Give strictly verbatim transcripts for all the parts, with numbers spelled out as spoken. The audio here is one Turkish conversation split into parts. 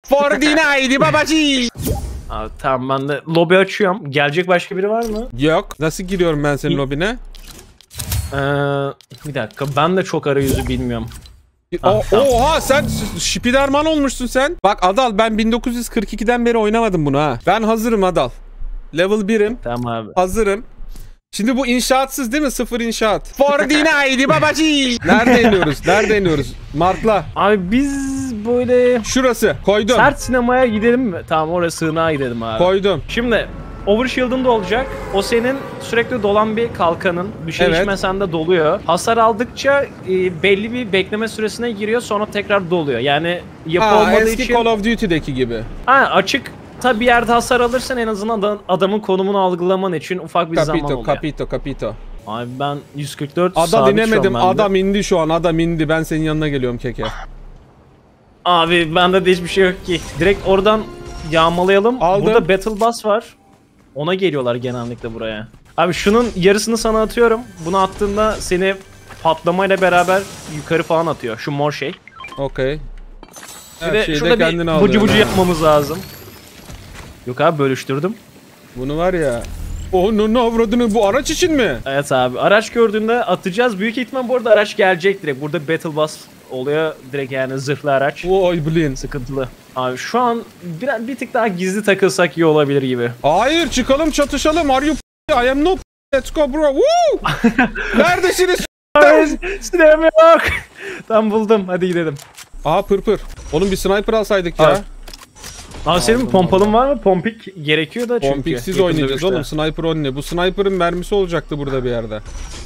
Fortnite babacı. Abi tamam, ben de lobi açıyorum. Gelecek başka biri var mı? Yok. Nasıl giriyorum ben senin lobine? Ee, bir dakika, ben de çok arayüzü bilmiyorum. O, Ah, tamam. Oha sen Spiderman olmuşsun sen. Bak Adal, ben bin dokuz yüz kırk ikiden beri oynamadım bunu ha. Ben hazırım Adal. Level birim. Tamam abi. Hazırım. Şimdi bu inşaatsız değil mi? Sıfır inşaat. Fortnite babacı. Nerede iniyoruz? Nerede iniyoruz? Markla. Abi biz böyle Şurası. Koydum. sert sinemaya gidelim mi? Tamam, oraya sığınağa gidelim abi. Koydum. Şimdi overshield'ın da olacak. O senin sürekli dolan bir kalkanın. Bir şey Evet. içmesen de doluyor. Hasar aldıkça e, belli bir bekleme süresine giriyor, sonra tekrar doluyor. Yani yapı Aa, olmadığı eski için... Call of Duty'deki gibi. Ha, açık tabi yerde hasar alırsan en azından adam, adamın konumunu algılaman için ufak bir zaman Capito, oluyor. capito, capito. Abi ben yüz kırk dört Adam sabit inemedim. şu an bende. Adam indi şu an. Adam indi. Ben senin yanına geliyorum keke. Abi bende de hiçbir şey yok ki. Direkt oradan yağmalayalım. Aldım. Burada Battle Bus var. Ona geliyorlar genellikle buraya. Abi şunun yarısını sana atıyorum. Bunu attığında seni patlamayla beraber yukarı falan atıyor. Şu mor şey. Okey. Bir Her de şeyi de şurada kendine bir alıyor. bucu bucu ha. yapmamız lazım. Yok abi, bölüştürdüm. Bunu var ya. Onun avradını, bu araç için mi? Evet abi, araç gördüğünde atacağız. Büyük ihtimal bu arada araç gelecek direkt. Burada Battle Bus oluyor direkt, yani zırhlı araç. Oy blin. Sıkıntılı. Abi şu an bir, bir tık daha gizli takılsak iyi olabilir gibi. Hayır, çıkalım çatışalım. Are you f- I am no f- let's go bro. Woo! Neredesiniz? Silahım yok. Tam buldum, hadi gidelim. Aha pırpır. Oğlum bir sniper alsaydık ya. Abi, Abi senin pompalın var mı? Pompik gerekiyor da çünkü. Pompiksiz yakın oynayacağız dövüşte. oğlum. Sniper on ne? Bu sniper'ın mermisi olacaktı burada bir yerde.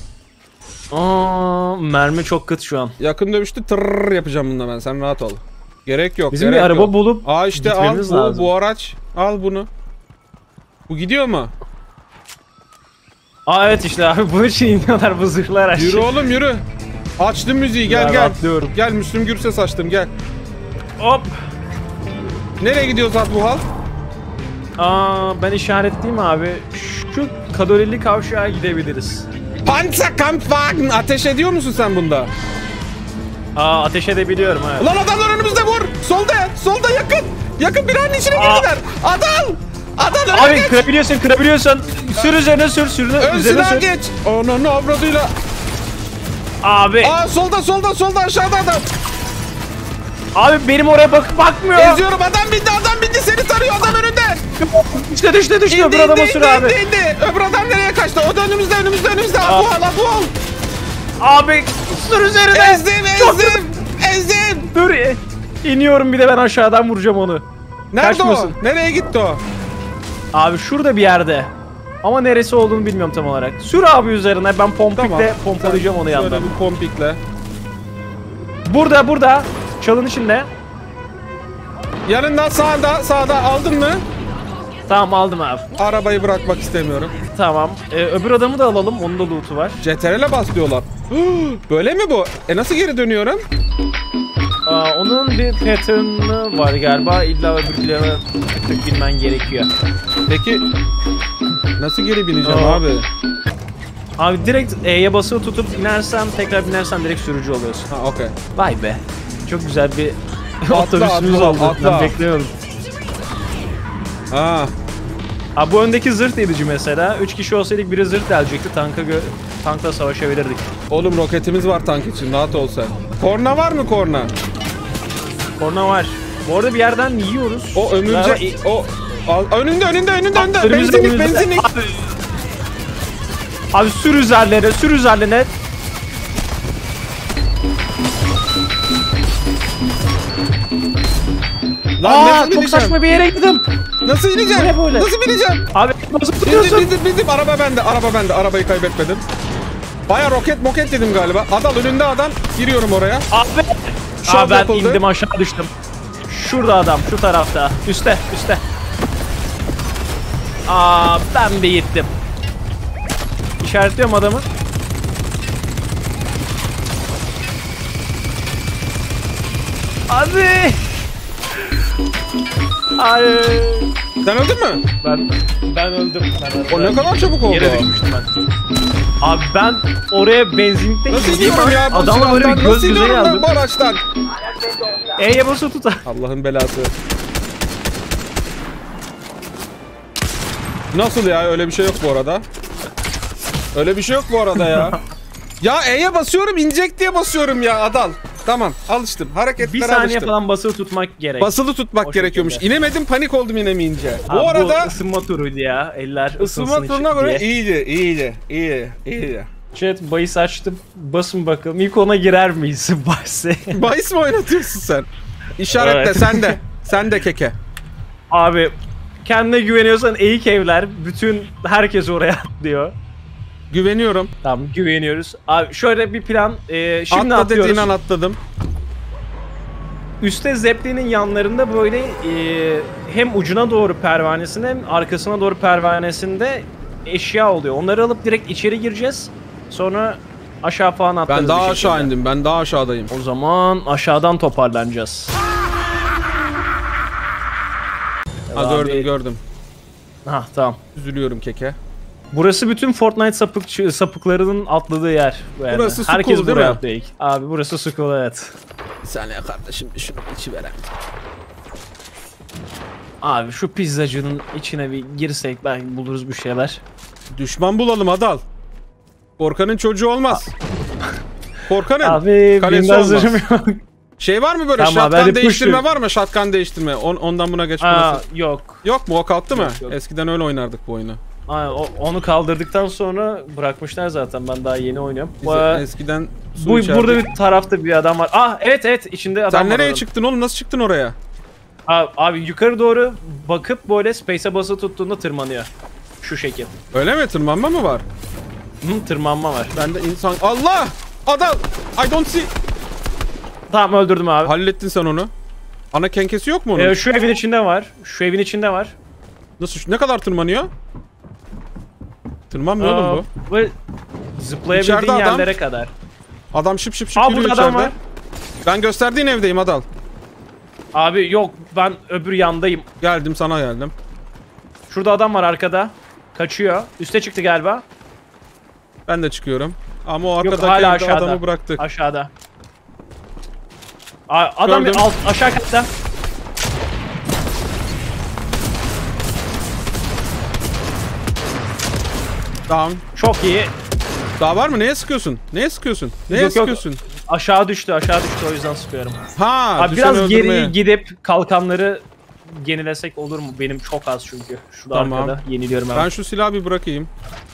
Aa, mermi çok kıt şu an. Yakın dövüşte tırrrr yapacağım bunda ben. Sen rahat ol. Gerek yok. Bizim gerek bir araba yok. bulup Aa işte al gitmemiz bu, lazım. bu araç. Al bunu. Bu gidiyor mu? Aa evet, işte abi bunun için iniyorlar bu zırhlı araç. Yürü oğlum yürü. Açtım müziği, gel Ben gel. atlıyorum. Gel, Müslüm Gürses açtım, gel. Hop. Nereye gidiyoruz at bu hal? Aa, ben işaretleyeyim abi. Şu kalorili kavşağa gidebiliriz. Panzerkampfwagen! Ateş ediyor musun sen bunda? Aa, ateş edebiliyorum evet. Ulan adamlar önümüzde, vur! Solda, solda yakın! Yakın binanın içine Aa. girdiler! Adal! Adal öne Abi geç! kırabiliyorsun, kırabiliyorsun. Sür üzerine sür, sür Ön üzerine silah sür. geç! Onun avradıyla! Abi, Aa solda, solda, solda, aşağıda adam! abi benim oraya bak bakmıyor. Eziyorum, adam bindi, adam bindi, seni tarıyor, adam önünde! İşte düştü düştü, İndi, öbür adama indi, sür indi, abi. indi, indi! Öbür adam nereye kaçtı? O da önümüzde, önümüzde, önümüzde! Bu hal, bu hal! Abi sür üzerine. Ezdim, Çok ezdim, ezdim! Dur, e, iniyorum bir de ben aşağıdan vuracağım onu. Nerede Kaçmıyorsun. o? Nereye gitti o? Abi şurada bir yerde. Ama neresi olduğunu bilmiyorum tam olarak. Sür abi üzerine, ben pompikle Tamam. pompalayacağım onu yandan. Şöyle bir pompikle. Burada burada. Çalın içinde. Yanından sağda, sağda aldın mı? Tamam, aldım abi. Arabayı bırakmak istemiyorum. Tamam. Ee, öbür adamı da alalım. Onun da loot'u var. C T R L'e bas diyorlar. Böyle mi bu? E nasıl geri dönüyorum? Aa, onun bir pattern'ı var galiba. İlla öbürkülerine tık bilmen gerekiyor. Peki nasıl geri bineceğim Aa. abi? Abi direkt E'ye basılı tutup inersen, tekrar binersen direkt sürücü oluyorsun. Ha okey. Vay be. Çok güzel bir Atla, otobüsümüz atla, oldu. atla. Ben bekliyorum. Ha. Abi bu öndeki zırh delici mesela. Üç kişi olsaydık biri zırh delecekti. Tanka gö tankla savaşabilirdik. Oğlum roketimiz var tank için, rahat ol sen. Korna var mı korna? Korna var. Bu arada bir yerden yiyoruz. O ömürce... Galiba- O... Al, önünde önünde önünde önünde. Önümüzde, Benzinlik önümüzde. benzinlik. Abi, abi sür üzerlerine, sür üzerlerine. Lan Aa, nasıl çok bineceğim? saçma bir yere gittim. Nasıl ineceğim? Bu ne böyle? Nasıl bineceğim? Abi nasıl Bindim tutuyorsun? bindim bindim. Araba bende, araba bende. Arabayı kaybetmedim. Baya roket moket dedim galiba. Adal önünde adam. Giriyorum oraya. Abi. Şov Abi ben yapıldı. indim, aşağı düştüm. Şurada adam, şu tarafta. Üste, üste. Aa, ben bir gittim. İşaretliyorum adamı. Abi. Hayır. Sen öldün mü? Ben ben öldüm. Ben öldüm. O ne kadar çabuk oldu. Yere düşmüştüm ben. Abi ben oraya benzinlikte Nasıl gideyim iniyorum ya bu adamla böyle bir silahtan? göz Nasıl göze iniyorum ben geldim. bu araçtan? E'ye basılı tut. Allah'ın belası. Nasıl ya? Öyle bir şey yok bu arada. Öyle bir şey yok bu arada ya. Ya E'ye basıyorum, inecek diye basıyorum ya Adal. Tamam, alıştım. Hareketlere Bir saniye alıştım. falan basılı tutmak gerek. Basılı tutmak O gerekiyormuş. şekilde. İnemedim, panik oldum inemeyince. Abi, bu arada bu ısınma turuydu ya. Eller ısınsın ısınma turuna için göre diye. iyiydi, iyiydi, iyiydi, iyiydi. Chat bahis açtım. Basın bakalım. İlk ona girer miyiz bahse? Bahis mi oynatıyorsun sen? İşaretle Evet. sen de. Sen de keke. Abi kendine güveniyorsan eğik evler. Bütün herkes oraya atlıyor. Güveniyorum. Tamam güveniyoruz. Abi şöyle bir plan. Ee, şimdi Atla atlıyoruz. dediğin an atladım. Üste Zeppelin'in yanlarında böyle e, hem ucuna doğru pervanesinde hem arkasına doğru pervanesinde eşya oluyor. Onları alıp direkt içeri gireceğiz. Sonra aşağı falan atlarız. Ben daha bir aşağı şekilde. indim. Ben daha aşağıdayım. O zaman aşağıdan toparlanacağız. Ha Abi- gördüm gördüm. Ha tamam. Üzülüyorum keke. Burası bütün Fortnite sapık sapıklarının atladığı yer. Yani. Burası school, Herkes değil buraya mi? atlıyor ilk. Abi burası school evet. Bir saniye kardeşim şunu içi verem. Abi şu pizzacının içine bir girsek belki buluruz bir şeyler. Düşman bulalım Adal. Korkanın çocuğu olmaz. Korkanın Abi kalesi benim olmaz. hazırım yok. Şey var mı böyle Tamam, ben şatkan de değiştirme push'um. var mı? Şatkan değiştirme. On, ondan buna geç Aa, burası. yok. Yok mu? O kalktı mı? Yok, yok. Eskiden öyle oynardık bu oyunu. Aa, o- onu kaldırdıktan sonra bırakmışlar zaten. Ben daha yeni oynuyorum. Biz Bu, eskiden su bu içerdik. burada bir tarafta bir adam var. Ah evet evet içinde adam Sen var. nereye oranın. çıktın oğlum? Nasıl çıktın oraya? Abi, abi yukarı doğru bakıp böyle space'e basılı tuttuğunda tırmanıyor. Şu şekil. Öyle mi? Tırmanma mı var? Hı, tırmanma var. Ben de insan... Allah! Adal! I don't see... Tamam öldürdüm abi. Hallettin sen onu. Ana kenkesi yok mu onun? Ee, şu evin içinde var. Şu evin içinde var. Nasıl? Ne kadar tırmanıyor? Tırmanmıyor oğlum bu. bu. Zıplayabildiğin İçeride adam. yerlere kadar. Adam şıp şıp şıp Aa yürüyor burada adam içeride. var. Ben gösterdiğin evdeyim Adal. Abi yok ben öbür yandayım. Geldim sana geldim. Şurada adam var arkada. Kaçıyor. Üste çıktı galiba. Ben de çıkıyorum. Ama o arkadaki hala evde aşağıda. adamı bıraktık. Aşağıda. A- adam bir Gördüm. alt aşağı katta. Tamam. Çok iyi. Daha var mı? Neye sıkıyorsun? Neye sıkıyorsun? Neye Yok, yok. sıkıyorsun? Aşağı düştü, aşağı düştü o yüzden sıkıyorum. Ha, Abi düşeni biraz öldürmeye. geri gidip kalkanları yenilesek olur mu? Benim çok az çünkü. Şurada Tamam. arkada yeniliyorum hemen. Ben şu silahı bir bırakayım.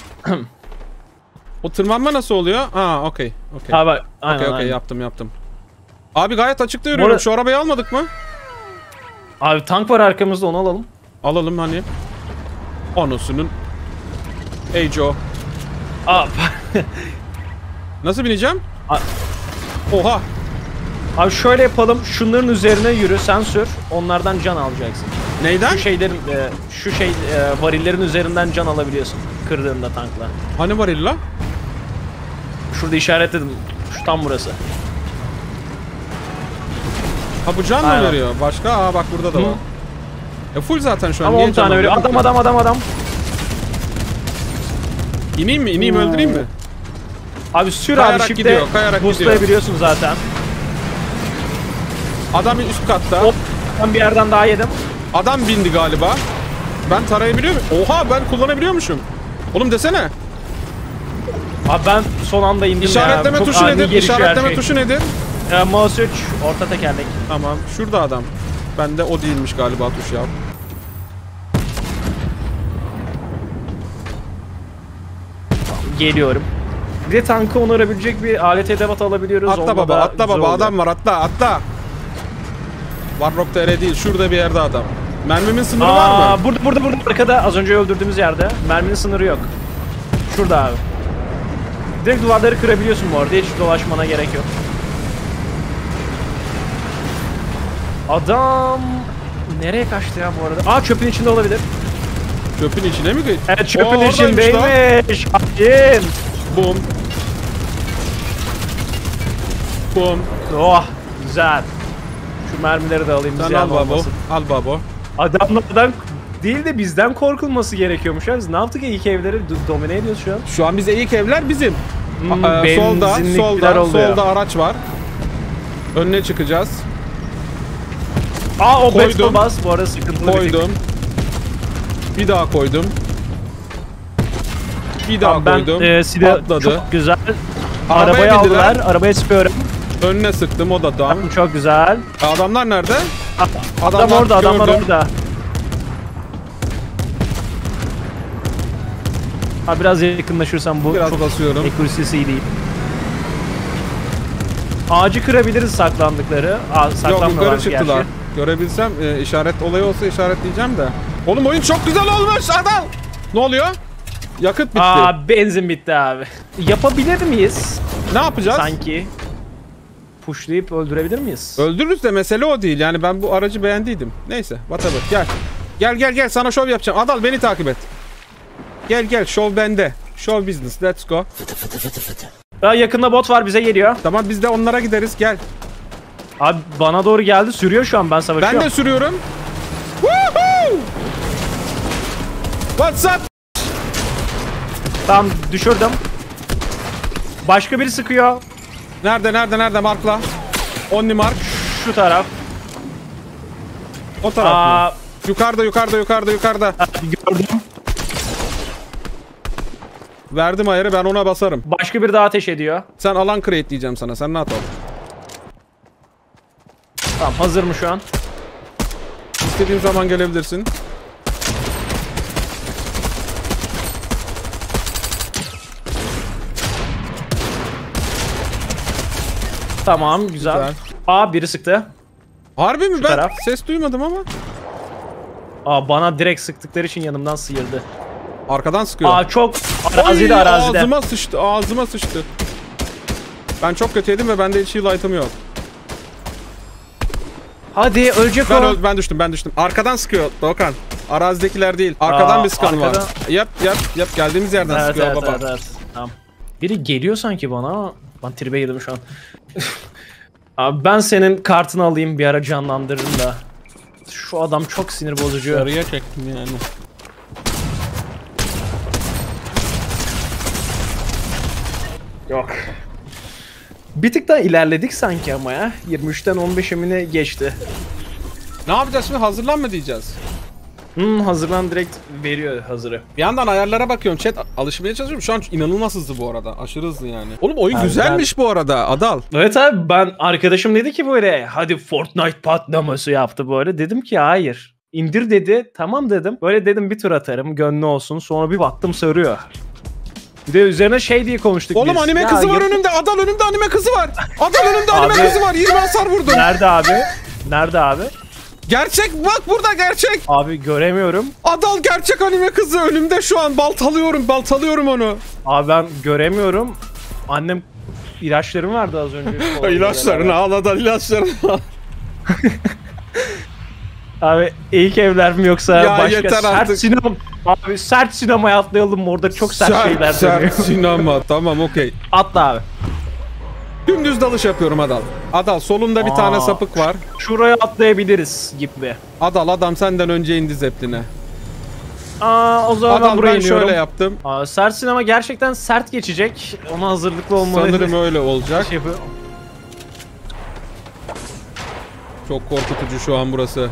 O tırmanma nasıl oluyor? Ha, okey. Okey. Ha bak, aynen Okey, okey, aynen. yaptım, yaptım. Abi gayet açıkta yürüyorum. arada- Şu arabayı almadık mı? Abi tank var arkamızda onu alalım. Alalım hani. Anasının. Hey Joe. Aa, Nasıl bineceğim? A- Oha. abi şöyle yapalım. Şunların üzerine yürü, sen sür. Onlardan can alacaksın. Neyden? Şu şeylerin, e, şu şey e, varillerin üzerinden can alabiliyorsun. Kırdığında tankla. Hani var illa? Şurada işaretledim. Şu tam burası. Ha bu can mı Aynen. veriyor? Başka? Aa bak burada da Hı. var. E full zaten şu an. Ama Niye on can tane alıyor? veriyor. Adam adam adam adam. İneyim mi? İneyim Oo. öldüreyim mi? Abi sür Kayarak abi shift'e gidiyor, kayarak boostlayabiliyorsun zaten. Adam üst katta. Hop. Ben bir yerden daha yedim. Adam bindi galiba. Ben tarayabiliyor muyum? Oha ben kullanabiliyormuşum. Oğlum desene. Abi ben son anda indim İşaretleme ya. Çok tuşu ani nedir? gelişiyor her İşaretleme şey. tuşu nedir? Ee, mouse üç orta tekerlek. Tamam. Şurada adam. Bende o değilmiş galiba tuş ya. Geliyorum. Bir de tankı onarabilecek bir alet edevat alabiliyoruz. Atla Onda baba, da atla güzel baba. oluyor. Adam var, atla, atla. Warrock T R değil, şurada bir yerde adam. Mermimin sınırı var Aa, mı? burada burada burada arkada az önce öldürdüğümüz yerde. Merminin sınırı yok. Şurada abi. Direkt duvarları kırabiliyorsun bu arada. Hiç dolaşmana gerek yok. Adam nereye kaçtı ya bu arada? Aa çöpün içinde olabilir. Çöpün içine mi gitti? Evet çöpün Aa, oradaymış lan. içindeymiş. Hain. Bum. Bum. Oh güzel. Şu mermileri de alayım. Sen ziyan al babo. olmasın. Al babo. Adamlardan değil de bizden korkulması gerekiyormuş. Ya. Biz ne yaptık ya ilk evleri do- domine ediyoruz şu an. Şu an bize ilk evler bizim. Hmm, Aa, e, solda, benzinlikler solda, oluyor. solda araç var. Önüne çıkacağız. Aa o Koydum. Battle Bus bu arada sıkıntılı bir tık. Koydum. Bir daha koydum. Bir daha ben, koydum. E, silah Atladı. çok güzel. Arabaya Arabayı bindiler. aldılar. Arabaya sıkıyorum. Önüne sıktım o da tamam. Tamam, çok güzel. Adamlar nerede? Adam Adamlar orada, adamlar gördüm. orada. Ha, biraz yakınlaşırsam bu Biraz çok basıyorum. accuracy'si iyi değil. Ağacı kırabiliriz saklandıkları. Aa, Yok saklanmıyorlar yukarı çıktılar. gerçi. Görebilsem e, işaret olayı olsa işaretleyeceğim de. Oğlum oyun çok güzel olmuş Adal. Ne oluyor? Yakıt bitti. Aa, benzin bitti abi. Yapabilir miyiz? Ne yapacağız? Sanki. Pushlayıp öldürebilir miyiz? Öldürürüz de mesele o değil. Yani ben bu aracı beğendiydim. Neyse whatever. Gel. Gel gel gel sana şov yapacağım. Adal beni takip et. Gel gel şov bende. Show business let's go. Aa, yakında bot var, bize geliyor. Tamam biz de onlara gideriz gel. Abi bana doğru geldi, sürüyor şu an, ben savaşıyorum. Ben de sürüyorum. Woohoo! What's up? Tamam, düşürdüm. Başka biri sıkıyor. Nerede nerede nerede markla? Only mark. Şu taraf. O taraf Aa, mı? Yukarıda yukarıda yukarıda yukarıda. gördüm. Verdim ayarı ben ona basarım. Başka biri daha ateş ediyor. Sen alan create diyeceğim sana. Sen rahat ol. Tamam, hazır mı şu an? İstediğin zaman gelebilirsin. Tamam, güzel. Güzel. Aa, biri sıktı. Harbi mi ben? taraf. Ses duymadım ama. Aa, bana direkt sıktıkları için yanımdan sıyırdı. Arkadan sıkıyor. Aa, çok arazide Oy, arazide. Ağzıma sıçtı ağzıma sıçtı. Ben çok kötüydüm ve bende hiç heal item yok. Hadi ölecek Ben, o. öl- ben düştüm ben düştüm. Arkadan sıkıyor Doğukan. Arazidekiler değil. Arkadan Aa, bir skan arkadan- var. Yap yap yap geldiğimiz yerden Evet, sıkıyor evet, baba. evet, evet. Tamam. Biri geliyor sanki bana ama ben tribe girdim şu an. Abi ben senin kartını alayım, bir ara canlandırırım da. Şu adam çok sinir bozucu. Yarıya çektim yani. Yok. Bir tık daha ilerledik sanki ama ya. yirmi üçten on beşe mi ne geçti? Ne yapacağız şimdi? Hazırlan mı diyeceğiz? Hmm, hazırlan, direkt veriyor hazırı. Bir yandan ayarlara bakıyorum chat, alışmaya çalışıyorum. Şu an inanılmaz hızlı bu arada. Aşırı hızlı yani. Oğlum oyun Abi güzelmiş bu arada Adal. Evet abi, ben arkadaşım dedi ki böyle hadi Fortnite patlaması yaptı böyle. Dedim ki hayır. İndir dedi. Tamam dedim. Böyle dedim bir tur atarım, gönlü olsun. Sonra bir baktım sarıyor. Bir de üzerine şey diye konuştuk Oğlum biz. anime Ya, kızı var yap- önümde. Adal önümde anime kızı var. Adal önümde anime Abi- kızı var. yirmi hasar vurdum. Nerede abi? Nerede abi? Gerçek bak burada gerçek. Abi göremiyorum. Adal gerçek anime kızı önümde şu an. Baltalıyorum baltalıyorum onu. Abi ben göremiyorum. Annem ilaçlarım vardı az önce. İlaçlarını al Adal ilaçlarını al. Abi ilk evler mi yoksa Ya başka yeter sert artık. sinema. Abi sert sinemaya atlayalım mı? Orada çok sert, şeyler sert dönüyor. sinema tamam okey. Atla abi. Dümdüz dalış yapıyorum Adal. Adal solunda bir Aa. tane sapık var. Şuraya atlayabiliriz gibi. Adal adam senden önce indi zepline. Aa, o zaman ben Adal buraya ben iniyorum. şöyle yaptım. Aa, sert sinema gerçekten sert geçecek. Ona hazırlıklı olmalıyız. Sanırım öyle olacak. Şey yapıyor. Çok korkutucu şu an burası.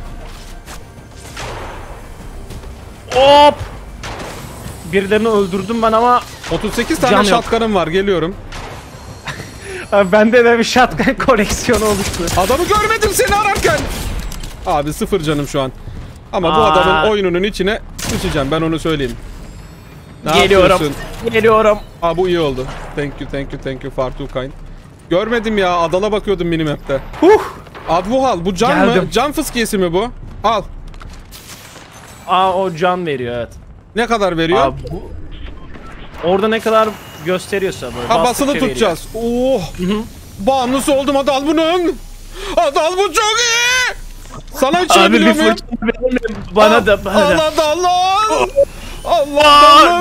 Hop! Birilerini öldürdüm ben ama otuz sekiz Can tane yok. shotgun'ım var geliyorum. abi bende de bir shotgun koleksiyonu oluştu. Adamı görmedim seni ararken. Abi sıfır canım şu an. Ama bu Aa. adamın oyununun içine düşeceğim ben onu söyleyeyim. Ne Geliyorum. yapıyorsun? Geliyorum. Aa bu iyi oldu. Thank you thank you thank you far too kind. Görmedim ya Adal'a bakıyordum minimap'te. Huh! Advuhal bu can mı? Geldim. Can fıskiyesi mi bu? Al. Aa, o can veriyor evet. Ne kadar veriyor? Aa, bu... Orada ne kadar gösteriyorsa böyle. Ha bastıkça basılı veriyor. tutacağız. Oh. Bağımlısı oldum Adal bunun. Adal bu çok iyi. Sana hiç şey Abi biliyor bir muyum? fırça verir mi? Bana da bana Allah da. Adal al. Allah Adal'ım.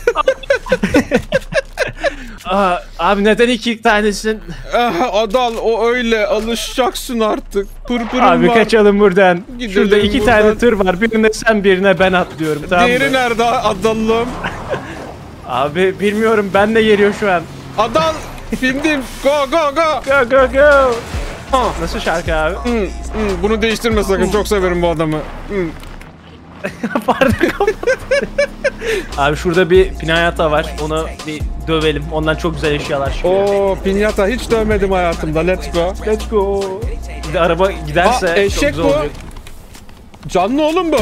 Aa, abi neden iki tanesin? Ah, Adal o öyle alışacaksın artık. Pırpırım Abi var. kaçalım buradan. Gidelim Şurada iki buradan. tane tır var. Birine sen, birine ben atlıyorum, tamam Diğeri mı? nerede Adal'ım? Abi bilmiyorum, ben de geliyor şu an. Adal bindim. Go go go. Go go go. Nasıl şarkı abi? Hmm, hmm, bunu değiştirme sakın. Çok severim bu adamı. Hmm. Pardon kapat. Abi şurada bir Pinayata var. Onu bir dövelim. Ondan çok güzel eşyalar çıkıyor. Oo pinyata hiç dövmedim hayatımda. Let's go. Let's go. Bir de araba giderse Aa, çok eşek güzel bu. olacak. Canlı oğlum bu.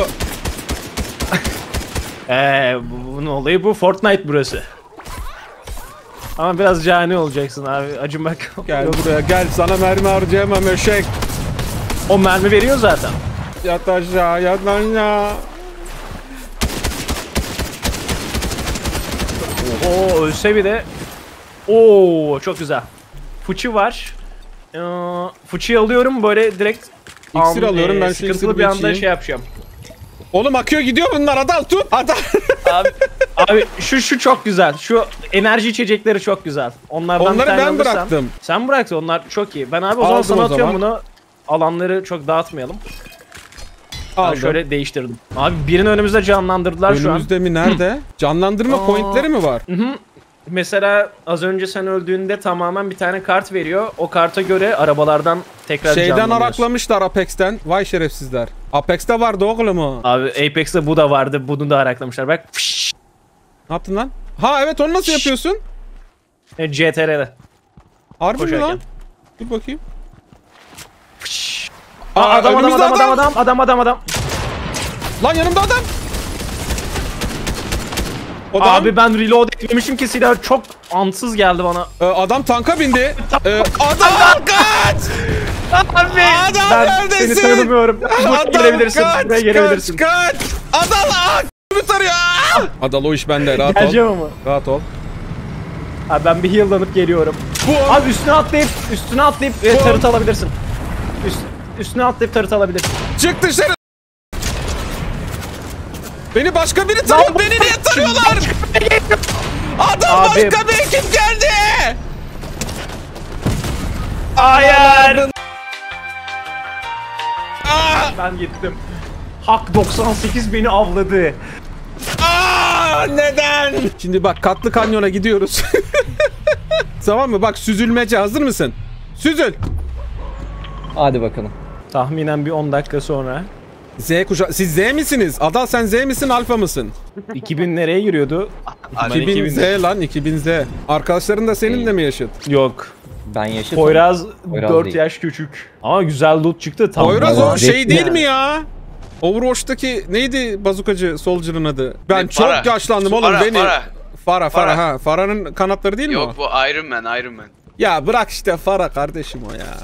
Eee bu- bunun olayı bu. Fortnite burası. Ama biraz cani olacaksın abi. Acımak. Gel Yok. buraya gel, sana mermi harcayamam eşek. O mermi veriyor zaten. Yat aşağı, yat lan ya. Oo ölse bir de. Oo çok güzel. Fıçı var. Ee, fıçıyı alıyorum böyle direkt. İksir Am- alıyorum, e, ben şu sıkıntılı iksiri bir anda içeyim. şey yapacağım. Oğlum akıyor gidiyor bunlar, Adal tut. Adal. Abi, abi şu şu çok güzel. Şu enerji içecekleri çok güzel. Onlardan bir Onları tane ben alırsan- bıraktım. Sen bıraktın, onlar çok iyi. Ben abi o zaman Aldım sana o atıyorum zaman. bunu. Alanları çok dağıtmayalım. Ben Aldım. şöyle değiştirdim. Abi birini önümüzde canlandırdılar şu an. Önümüzde mi, nerede? Canlandırma Aa. pointleri mi var? Hı hı. Mesela az önce sen öldüğünde tamamen bir tane kart veriyor. O karta göre arabalardan tekrar Şeyden canlanıyorsun. araklamışlar Apex'ten. Vay şerefsizler. Apex'te vardı oğlum o. Abi Apex'te bu da vardı. Bunu da araklamışlar. Bak. Fış. Ne yaptın lan? Ha evet, onu nasıl yapıyorsun? E, C T R'de. Harbi mi Koşarken. lan? Dur bakayım. Fış. Aa, Aa, adam, adam, önümüzde adam, adam, adam, adam, adam, adam. Lan yanımda adam. O da Abi ben reload etmemişim ki silah çok ansız geldi bana. Ee, adam tanka bindi. Ee, adam kaç! Abi Adam ben neredesin? seni tanımıyorum. Buraya Adam gelebilirsin. kaç, Buraya gelebilirsin. kaç, kaç! Adal ah! Kimi tarıyor? Adal o iş bende, rahat ol. Geleceğim ama. Rahat ol. Abi ben bir heal'lanıp geliyorum. Bu Abi üstüne atlayıp üstüne atlayıp e, Bu- tarıt alabilirsin. Üst, üstüne atlayıp tarıt alabilirsin. çık dışarı. Beni başka biri tarıyor. Beni niye tarıyorlar? Adam Abi. başka bir ekip geldi. Hayır. Aa, Ben gittim. Hak doksan sekiz beni avladı. aa, neden? Şimdi bak, Katlı Kanyon'a gidiyoruz. Tamam mı? Bak süzülmece, hazır mısın? Süzül. Hadi bakalım. Tahminen bir on dakika sonra. Z kuşağı. Siz Z misiniz? Adal sen Z misin, alfa mısın? iki bin nereye giriyordu? Ben iki bin Z lan, iki bin Z. Arkadaşların da seninle mi yaşıt? Yok. Ben yaşadım. Poyraz, Poyraz dört değil. yaş küçük. Ama güzel loot çıktı. Tam Poyraz Tamam, o şey zevkli değil yani. mi ya? Overwatch'taki neydi bazukacı Soldier'ın adı? Ben Ne, çok Farah. yaşlandım oğlum, Farah, beni. Farah. Farah, Farah, Farah. ha. Farah'ın kanatları değil mi Yok o? bu Iron Man, Iron Man. Ya bırak işte, Farah kardeşim o ya.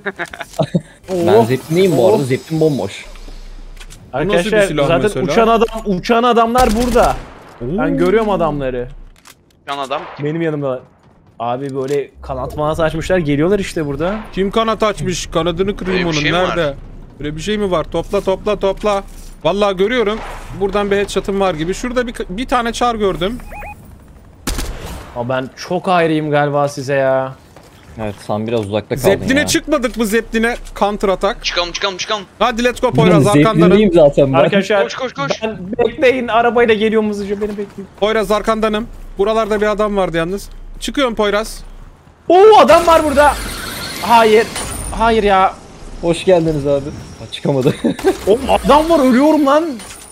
Ben Zeppelin'iyim bu arada. Zeppelin bomboş. Arkadaşlar nasıl bir silah zaten mesela? uçan adam uçan adamlar burada. Ben Oo. görüyorum adamları. Şu an adam Benim yanımda. Abi böyle kanat manat açmışlar, geliyorlar işte burada. Kim kanat açmış? Kanadını kırayım Öyle bir onun. şey mi Nerede? var? Öyle bir şey mi var? Topla topla topla. Vallahi görüyorum. Buradan bir headshot'ım var gibi. Şurada bir, bir tane çar gördüm. Ama ben çok ayrıyım galiba size ya. Evet, sen biraz uzakta kaldın Zepline ya. çıkmadık mı, Zepline? Counter atak. çıkalım çıkalım çıkalım. Hadi let's go Poyraz, arkandanım. Zeppelin'iyim zaten ben. Arkadaşlar Koş, koş, koş. ben bekleyin, arabayla geliyorum hızlıca, beni bekleyin. Poyraz arkandanım. Buralarda bir adam vardı yalnız. Çıkıyorum Poyraz. Oo adam var burada. Hayır. Hayır ya. Hoş geldiniz abi. Ha, çıkamadı. Oğlum adam var, ölüyorum lan.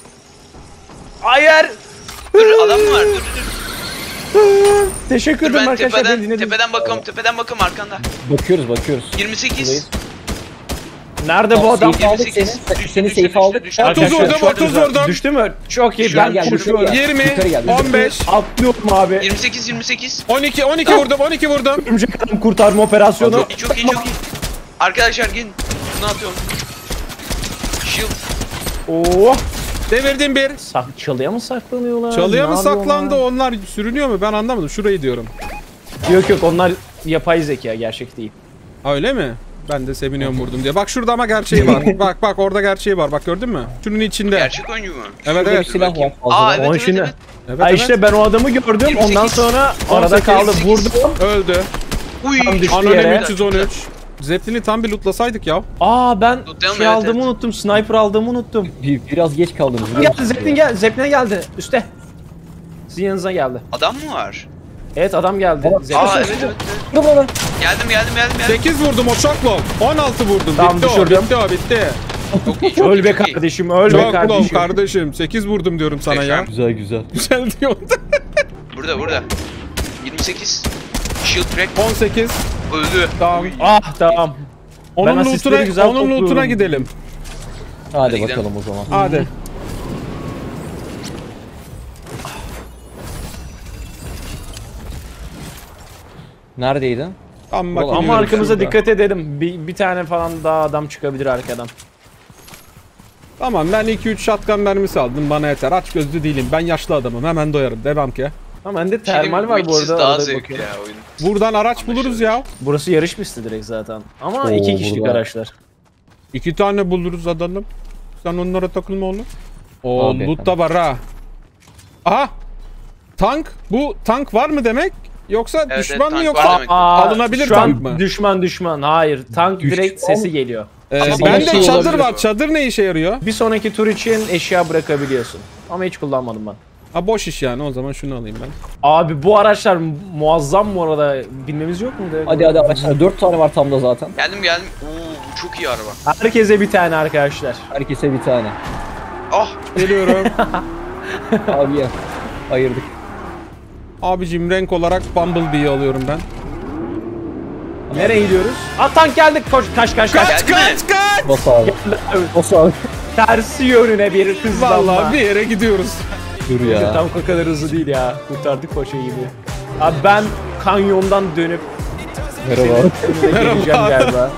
Hayır. Dur adam mı var? Dur dur dur. Teşekkür Dur ederim ben arkadaşlar, beni tepeden, dinlediniz. tepeden bakıyorum, tepeden bakıyorum arkanda. bakıyoruz bakıyoruz. yirmi sekiz. Buradayız. Nerede bu adam? Safe aldık seni. yirmi sekiz. Seni Düştü, safe düştü, aldık. düştü. otuz Arkadaşlar, vurdum, çok otuz güzel. vurdum. Düştü mü? Çok iyi. Gel, Ben gel, koşuyorum. yukarı gel. yirmi, Yukarı gel. on beş, Atlıyorum abi. yirmi sekiz yirmi sekiz. on iki, on iki vurdum, on iki vurdum. Örümcek adam kurtarma operasyonu. Çok iyi çok iyi çok iyi. Arkadaşlar gelin. Bunu atıyorum. Shield. Oo. Devirdim bir. Sak çalıya mı saklanıyorlar? Çalıya Ne mı yapıyorlar? saklandı, onlar sürünüyor mu? Ben anlamadım. Şurayı diyorum. Yok yok, onlar yapay zeka, gerçek değil. Ha, öyle mi? Ben de seviniyorum vurdum diye. Bak şurada ama gerçeği var. Bak bak orada gerçeği var. Bak gördün mü? Şunun içinde. Gerçek oyuncu mu? Evet Burada bir evet. silah var Aa fazla. evet Onun evet, şimdi- evet. Evet, Ha evet. işte ben o adamı gördüm, yirmi sekiz. ondan sonra on arada sekiz, kaldı, yirmi sekiz. vurdum. Öldü. Uy. Tam düştü Anonim yere. üç yüz on üç. Zeppelin'i tam bir lootlasaydık ya. Aa ben Tutayalım, şey evet, aldığımı evet. unuttum, sniper aldığımı unuttum. Bir, biraz geç kaldınız. biliyor Geldi, musunuz? Zeppelin gel, Zeppelin geldi, üstte. Sizin yanınıza geldi. Adam mı var? Evet adam geldi. Aa, Zeppelin. Aa evet evet. evet. Dur bana. Geldim geldim geldim geldim. sekiz vurdum o çok low. on altı vurdum. Tamam, bitti o, düşürdüm. bitti o, bitti. Çok iyi, çok Öl iyi, be çok iyi. kardeşim, öl be Çok low kardeşim. kardeşim. sekiz vurdum diyorum sana ya. Güzel güzel. Güzel diyor. Burada burada. yirmi sekiz. Shield crack. on sekiz. Öldü. Tamam. Ah tamam. Onun asistleri lootuna, güzel onun lootuna topluyorum. gidelim. Hadi, Hadi bakalım o zaman. Hadi. Neredeydin? Tam Ama bakıyorum Ama arkamıza şurada. dikkat edelim. Bir, bir tane falan daha adam çıkabilir arkadan. Tamam ben iki üç shotgun mermisi aldım bana yeter. Aç gözlü değilim. Ben yaşlı adamım. Hemen doyarım. Devam ki. Ama bende Bir şey diyeyim mi? termal var bu Witch'siz arada. daha arada zevkli bakıyorum. ya oyun. Buradan araç buluruz ya. Burası yarış pisti direkt zaten. Ama Oo, iki kişilik burada. araçlar. İki tane buluruz adamım. Sen onlara takılma oğlum. O Abi, loot da var ha. Aha. Tank. Bu tank var mı demek? Yoksa Evet, düşman evet, mı tank yoksa? var demek. Alınabilir şu an tank mı? Düşman düşman. Hayır. Tank Düşman direkt sesi geliyor. Ee, Ama bende şey çadır olabilir var. bu. Çadır ne işe yarıyor? Bir sonraki tur için eşya bırakabiliyorsun. Ama hiç kullanmadım ben. Ha boş iş yani. O zaman şunu alayım ben. Abi bu araçlar mu- muazzam bu arada. Bilmemiz yok mu? direkt? Hadi hadi araçlar. dört tane var tam da zaten. Geldim geldim. Oo bu çok iyi araba. Herkese bir tane arkadaşlar. Herkese bir tane. Ah Geliyorum. Abi ya. Ayırdık. Abicim renk olarak Bumblebee'yi alıyorum ben. Nereye gidiyoruz? Aa tank geldik. Koş kaç kaç kaç. Geldi mi? kaç! Bas abi. Bas abi. Tersi yönüne bir hızlanma. Vallahi bir yere gidiyoruz. Dur Bizim ya. tank o kadar hızlı değil ya. Kurtardık paşayı gibi. Abi ben kanyondan dönüp Merhaba abi. önüne geleceğim galiba.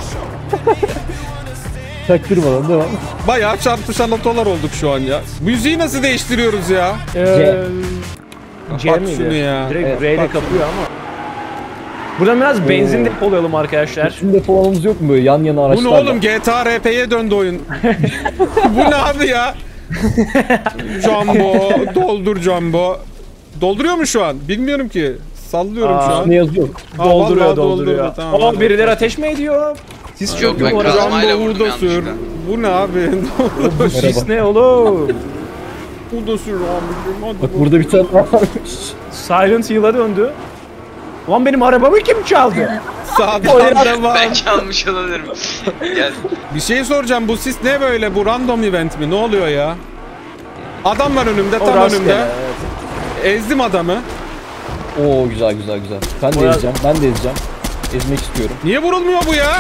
Çaktırmadan devam. Bayağı çarpışan otolar olduk şu an ya. Müziği nasıl değiştiriyoruz ya? Eee... C Bak miydi? şunu ya. Direkt Evet, R ile bak kapıyor ama. Buradan biraz benzin Oo. depolayalım arkadaşlar. Şimdi depolamamız yok mu böyle yan yana Bu araçlarla? ne oğlum? G T A R P'ye döndü oyun. Bu ne abi ya? Jumbo, doldur Jumbo. Dolduruyor mu şu an? Bilmiyorum ki. Sallıyorum Aa, şu an. Ne yazıyor? Aa, Dolduruyor vallahi dolduruyor. doldurdu, tamam, Oo hadi. birileri ateş mi ediyor? Siz Yok, çok ben yok. kazmayla Jumbo vurdum burada sür. yanlışlıkla. Bu ne abi? Bu sis ne oğlum? Burada sür abicim. Hadi Bak burada bir tane daha varmış. Silent Hill'a döndü. Ulan benim arabamı kim çaldı? Sağdan devam. Belki almış olabilirim. Gel. Bir şey soracağım. Bu sis ne böyle? Bu random event mi? Ne oluyor ya? Adam var önümde, O tam rastgele, önümde. evet. Ezdim adamı. Oo güzel güzel güzel. Ben de Oraya- ezeceğim. Ben de ezeceğim. Ezmek istiyorum. Niye vurulmuyor bu ya?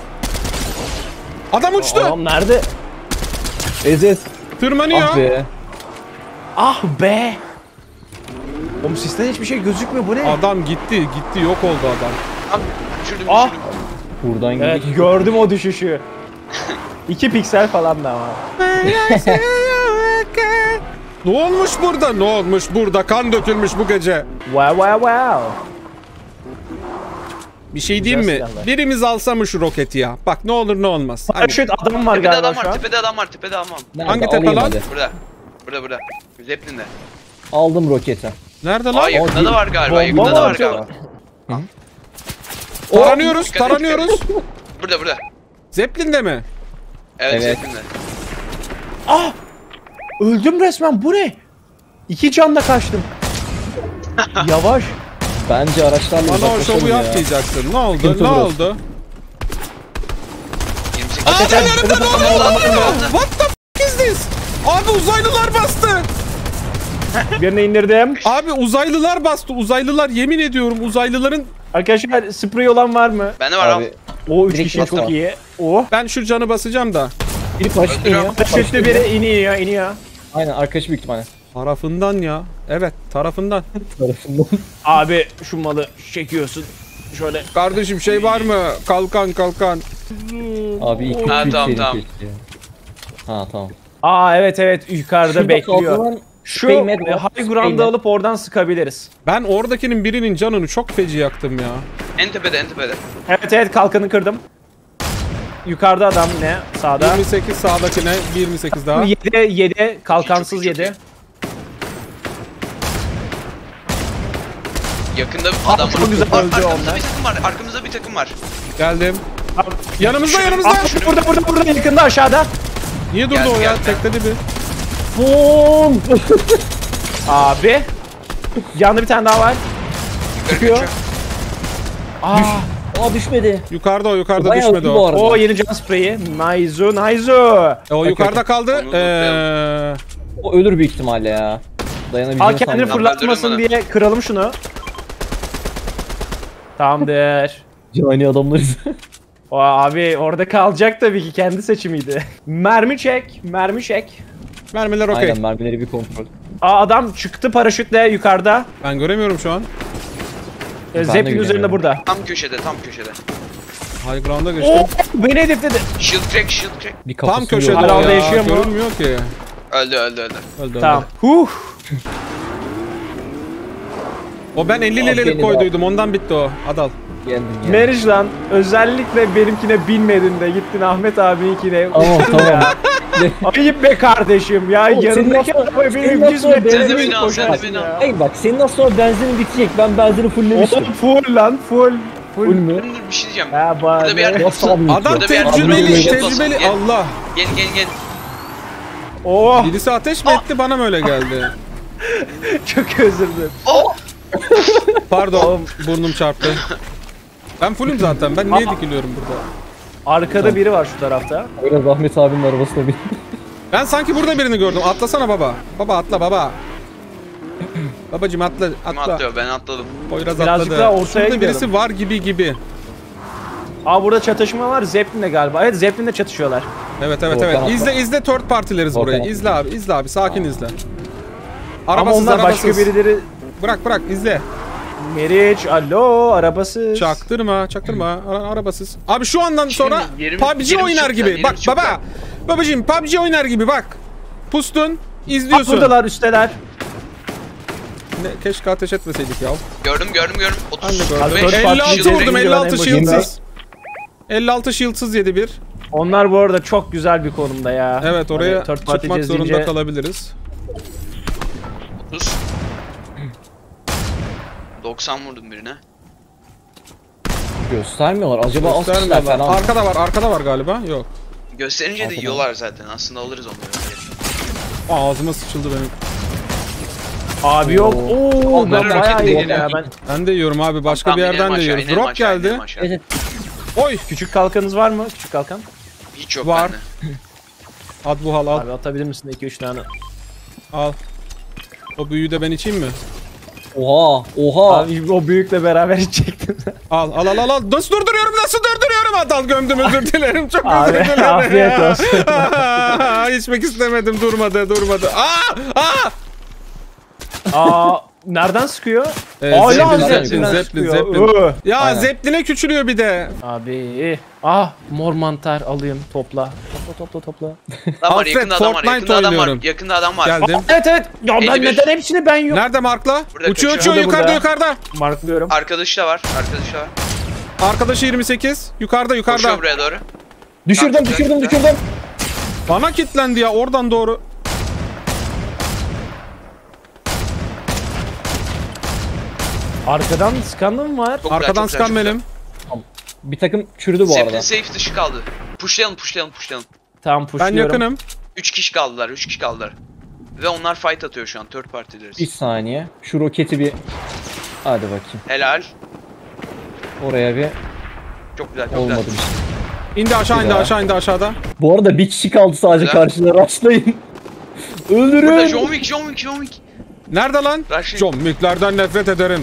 Adam uçtu. Adam nerede? Ez ez. Tırmanıyor. Ah be. Ah be! Oğlum sisten hiçbir şey gözükmüyor bu ne? Adam gitti, gitti. Yok oldu adam. Abi düşürdüm Ah! düşürdüm. Buradan Evet gidik. gördüm o düşüşü. iki piksel falan da ama. Ne olmuş burada? Ne olmuş burada? Kan dökülmüş bu gece. Wow wow wow. Bir şey diyeyim Güzel mi? silahlar. Birimiz alsa mı şu roketi ya? Bak ne olur ne olmaz. Hani Paraşüt adam var Tepede galiba adam şu var, an. tepede adam var, tepede adam var. Nerede? Hangi tepe Alayım lan? hadi. Burada. Burada burada. Zeppelin'de. Aldım roketi. nerede lan? Aa yakında da var galiba, Bomba yakında da var var galiba. Taranıyoruz, Dikkat et, taranıyoruz. Burada burada. Zeppelin'de mi? Evet, Evet. Zeppelin'de. Ah! Öldüm resmen bu ne? İki canla kaçtım. Yavaş. Bence araçlarla Bana o şovu uzaklaşalım ya. yapmayacaksın. Ne oldu? Sıkıntı Ne burası. oldu? yirmi sekiz. Aa, ne ne ne What the f is this? Abi uzaylılar bastı. Birini indirdim. Abi uzaylılar bastı. Uzaylılar yemin ediyorum uzaylıların. Arkadaşlar sprey olan var mı? Bende var abi. Abi O üç Direkt kişi bas çok abi. iyi. Oh. Ben şu canı basacağım da. biri paraşüt Öldürüyorum. iniyor. Paraşütlü biri iniyor iniyor. Aynen arkadaşı büyük ihtimalle. Tarafından ya. Evet tarafından. Tarafından. Abi şu malı çekiyorsun. Şöyle. Kardeşim şey var mı? Kalkan kalkan. Abi iki Ha, üç tamam, seri tamam. keşke ya. Ha tamam. Aa evet evet yukarıda Şurada bekliyor. kaldıran Şu Spray med e, var, high spray ground'ı med. alıp oradan sıkabiliriz. Ben oradakinin birinin canını çok feci yaktım ya. En tepede, en tepede. Evet evet kalkanı kırdım. Yukarıda adam ne? Sağda. yirmi sekiz sağdakine yirmi sekiz daha. yedi yedi kalkansız Çok iyi, çok yedi. Yakında bir adam çok var. güzel Ar- öldü arkamızda onlar. bir takım var, arkamızda bir takım var. Geldim. Yanımızda yanımızda. Aa, burada burada burada yakında aşağıda. Niye durdu Geldi, o ya? geldi. Tekledi bir. Bum! Abi. Yanında bir tane daha var. Yukarı Çıkıyor. kaçıyor. Aa. Aa düşmedi. Yukarıda o yukarıda Bayağı düşmedi hızlı bu o. arada. O yeni can spreyi. Nice nice. E, o yukarıda kaldı. Onu Eee O ölür büyük ihtimalle ya. Al Dayanabileceğini kendini sanmıyorum. fırlatmasın Öldürün diye kıralım şunu. Tamamdır. Cani adamlarız. O abi orada kalacak tabii ki, kendi seçimiydi. Mermi çek, mermi çek. mermiler okey. Aynen mermileri bir kontrol. Aa adam çıktı paraşütle yukarıda. Ben göremiyorum şu an. Ee, de Zeppelin üzerinde göremiyorum. burada. Tam köşede, tam köşede. High ground'a geçtim. Oo, beni hedefledi. Shield crack, shield crack. Bir Tam kafasını köşede yok. Hala o orada ya. yaşıyor mu? Görünmüyor ki. Öldü, öldü, öldü. Öldü öldü. Tamam. Huh. O ben elli Abi liralık beni koyduydum ondan bitti o. Adal. Geldim ya. Meriç lan, özellikle benimkine binmedin de gittin Ahmet abininkine. Tamam uçtun tamam. ya. Ayıp be kardeşim ya, Oğlum, yanındaki senin araba senin benim nasıl yüz o metre benzin- Sen de öne beni al, sen de koşarsın beni al. ya. Hayır bak senin az sonra benzinin bitecek. Ben benzini fulllemiştim. Oğlum full lan, full. Full Full. mü? Dur, dur, bir şey diyeceğim. Ha Burada bir yer- bari. Nasıl abi? Adam Burada bir yerde tecrübeli, bir şey tecrübeli. basın. Gel. Allah. Gel, gel, gel. Oh, Birisi ateş mi etti bana mı öyle geldi? çok özür dilerim. Oh! Pardon burnum çarptı. Ben fullüm zaten. Ben niye dikiliyorum burada? Arkada biri var şu tarafta. Biraz Ahmet abinin arabasına bin. Ben sanki burada birini gördüm. Atlasana baba. Baba atla baba. Babacım atla Kim atla. atlıyor? Ben atladım. Poyraz Birazcık atladı. daha ortaya Şurada gidelim. birisi var gibi gibi. Aa burada çatışma var Zeppelin'le galiba. Evet Zeppelin'le çatışıyorlar. Evet evet Volkan evet. atla. İzle izle third partileriz Volkan burayı. atla. İzle abi izle abi sakin izle. Ama Arabasız onlar arabasız. başka birileri. Bırak bırak izle. Meriç, alo, arabasız. Çaktırma çaktırma Ara- arabasız. Abi şu andan sonra yerimiz- P U B G yerimiz oynar çok gibi. güzel, Bak yerimiz çok baba. güzel. Babacım P U B G oynar gibi bak. Pustun Aa, izliyorsun. buradalar, üsteler. Ne, keşke ateş etmeseydik ya. Gördüm, gördüm, gördüm. Ben de otuz gördüm. Dört beş. parti elli altı izledim. vurdum Ben elli altı en shield'sız. elli altı shield'sız yedi bir. Onlar bu arada çok güzel bir konumda ya. Evet oraya Hani third party çıkmak zorunda izleyince- kalabiliriz. otuz. doksan vurdum birine. Göstermiyorlar. Acaba az kişiler Göstermiyorlar. falan. Arkada var arkada var galiba. Yok. Gösterince de Arkadan. yiyorlar zaten. Aslında alırız onları. Ağzıma sıçıldı benim. Abi yok. Oo. Oo, Onları ben bayağı raket iyiyim değil ya. ya. Ben Ben de yiyorum abi. Başka Tamam, bir inelim yerden de aşağı, yiyoruz. inelim Drop aşağı, geldi. inelim aşağı. Evet. Oy. Küçük kalkanınız var mı? Küçük kalkan. Hiç yok Var. bende. At bu hal al. Abi atabilir misin iki üç tane? Al. O büyüğü de ben içeyim mi? Oha. Oha. Abi o büyükle beraber içecektim. Al al al al. al. Nasıl durduruyorum? Nasıl durduruyorum? At al gömdüm özür dilerim. Çok Abi, özür dilerim. afiyet olsun. İçmek istemedim. Durmadı durmadı. Aa! Aa! Aa, nereden sıkıyor? Ee, Aa, Zeppelin, lan Zeppelin, Zeppelin'den Zeppelin, sıkıyor. Zeppelin. Iı. Ya Aynen. Zeppelin'e küçülüyor bir de. Abi. Ah, mor mantar alayım, topla. Topla topla topla. Adam var, Alfred, yakında adam var, Fortnite yakında adam var. oynuyorum. Yakında adam var. Geldim. Aa, evet evet. Ya ben elli bir. neden hepsini ben yok. Nerede Mark'la? Burada Uçuyor kaçıyor. uçuyor Burada, yukarıda burada. yukarıda. Marklıyorum. Arkadaşı da var, arkadaşı da var. Arkadaşı yirmi sekiz. Yukarıda yukarıda. Koşuyor buraya doğru. Düşürdüm Tamam, düşürdüm güzel, düşürdüm. Bana kilitlendi ya oradan doğru. Arkadan skandal mı var? Çok güzel, Arkadan çok güzel, sıkan çok benim. Bir takım çürüdü bu Zeppelin arada. safe dışı kaldı. Pushlayalım, pushlayalım, pushlayalım. Tamam Ben pushluyorum. yakınım. üç kişi kaldılar, üç kişi kaldılar. Ve onlar fight atıyor şu an, third partileriz. Bir saniye. Şu roketi bir... Hadi bakayım. Helal. Oraya bir... Çok güzel, çok Olmadı güzel. bir şey. İndi aşağı indi Güzel. aşağı indi aşağıda. Bu arada bir kişi kaldı sadece Güzel. karşıda. Rushlayın. Burada Öldürün. John Wick, John Wick, John Wick. Nerede lan? Rushing. John Wick'lerden nefret ederim.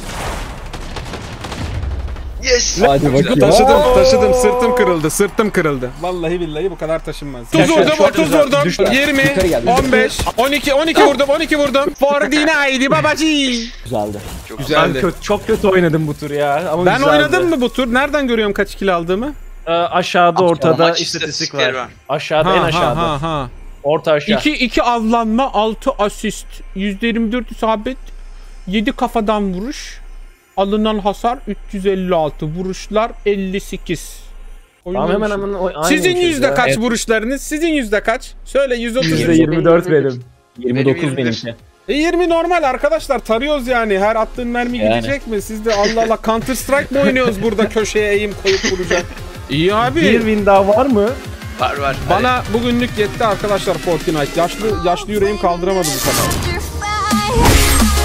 Yes. Hadi Çok bakayım. güzel. Taşıdım Oo. taşıdım sırtım kırıldı sırtım kırıldı. Vallahi billahi bu kadar taşınmaz. otuz Yaşar, vurdum çok otuz güzel. vurdum. Düştü. yirmi Yukarı geldi. on beş on iki on iki vurdum on iki vurdum. Fordina'ydı babacı. Güzeldi. Çok Ben Güzeldi. kötü, çok kötü oynadım bu tur ya. Ama Ben güzeldi. oynadım mı bu tur? Nereden görüyorum kaç kill aldığımı? Ee, aşağıda ortada maç istatistik istatistikleri var. var. Aşağıda en aşağıda. ha ha. Orta aşağı. iki iki avlanma, altı asist, yüzde yirmi dört isabet, yedi kafadan vuruş, alınan hasar üç yüz elli altı, vuruşlar elli sekiz. Tamam hemen hemen o- aynı Sizin uçuz yüzde ya. kaç Evet. vuruşlarınız? Sizin yüzde kaç? Söyle yüz otuz. Yüzde yirmi dört benim. yirmi dokuz Benim yirmi bir. benimki. E yirmi normal arkadaşlar, tarıyoruz yani. Her attığın mermi Yani. gidecek mi? Siz de Allah Allah Counter Strike mi oynuyoruz burada, köşeye eğim koyup vuracak? İyi abi. Bir win daha var mı? Var var. Bana bugünlük yetti arkadaşlar Fortnite. Yaşlı yaşlı yüreğim kaldıramadı bu kadar. Under fire.